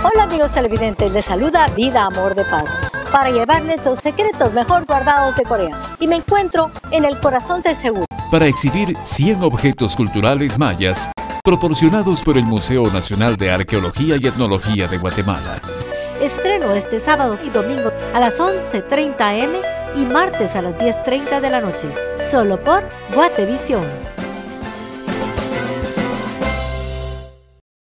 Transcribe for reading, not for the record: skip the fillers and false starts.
Hola amigos televidentes, les saluda Vida Amor de Paz para llevarles los secretos mejor guardados de Corea. Y me encuentro en el corazón de Seúl para exhibir 100 objetos culturales mayas proporcionados por el Museo Nacional de Arqueología y Etnología de Guatemala. Estreno este sábado y domingo a las 11:30 am y martes a las 10:30 de la noche, solo por Guatevisión.